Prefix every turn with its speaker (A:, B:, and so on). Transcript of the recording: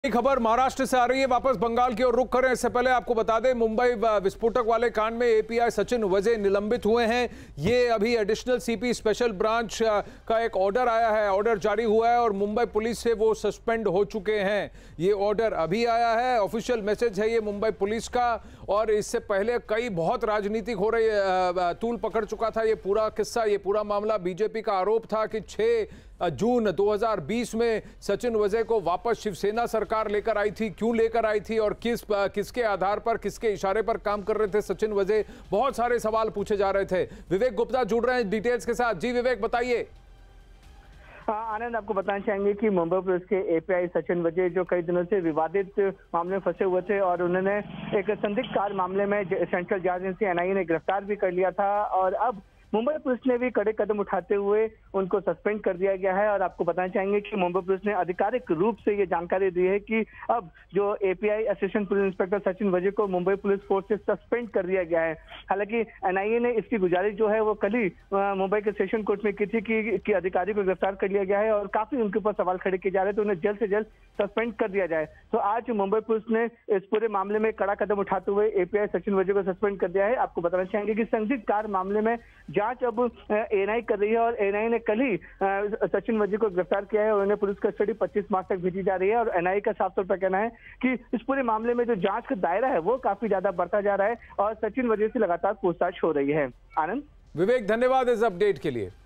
A: खबर महाराष्ट्र से आ रही है, वापस बंगाल की ओर रुख करें। इससे पहले आपको बता दें, मुंबई विस्फोटक वाले कांड में एपीआई सचिन वजे निलंबित हुए हैं। ये अभी एडिशनल सीपी स्पेशल ब्रांच का एक ऑर्डर आया है, ऑर्डर जारी हुआ है और मुंबई पुलिस से वो सस्पेंड हो चुके हैं। ये ऑर्डर अभी आया है, ऑफिशियल मैसेज है ये मुंबई पुलिस का। और इससे पहले कई बहुत राजनीतिक हो रही तूल पकड़ चुका था ये पूरा किस्सा, ये पूरा मामला। बीजेपी का आरोप था कि 6 जून 2020 में सचिन वजे को वापस शिवसेना सरकार लेकर आई थी। क्यों लेकर आई थी और किसके आधार पर, किसके इशारे पर काम कर रहे थे सचिन वजे, बहुत सारे सवाल पूछे जा रहे थे। विवेक गुप्ता जुड़ रहे हैं डिटेल्स के साथ। जी विवेक, बताइए।
B: आनंद, आपको बताना चाहेंगे कि मुंबई पुलिस के एपीआई सचिन वजे जो कई दिनों से विवादित मामले में फंसे हुए थे और उन्होंने एक संदिग्ध कार मामले में सेंट्रल जांच एजेंसी एनआईए ने गिरफ्तार भी कर लिया था और अब मुंबई पुलिस ने भी कड़े कदम उठाते हुए उनको सस्पेंड कर दिया गया है। और आपको बताना चाहेंगे कि मुंबई पुलिस ने आधिकारिक रूप से ये जानकारी दी है कि अब जो API assistant police inspector Sachin Waze को मुंबई पुलिस फोर्स से सस्पेंड कर दिया गया है। हालांकि एनआईए ने इसकी गुजारिश जो है वो कल ही मुंबई के सेशन कोर्ट में की थी कि अधिकारी को गिरफ्तार कर लिया गया है और काफी उनके ऊपर सवाल खड़े किए जा रहे थे, उन्हें जल्द से जल्द सस्पेंड कर दिया जाए। तो आज मुंबई पुलिस ने इस पूरे मामले में कड़ा कदम उठाते हुए एपीआई सचिन वजे को सस्पेंड कर दिया है। आपको बताना चाहेंगे कि संदिग्ध कार मामले में जांच अब एनआई कर रही है और एनआई ने कल ही सचिन वजे को गिरफ्तार किया है और उन्हें पुलिस कस्टडी 25 मार्च तक भेजी जा रही है। और एनआई का साफ तौर पर कहना है कि इस पूरे मामले में जो जांच का दायरा है वो काफी ज्यादा बढ़ता जा रहा है और सचिन वजे से लगातार पूछताछ हो रही है। आनंद।
A: विवेक, धन्यवाद इस अपडेट के लिए।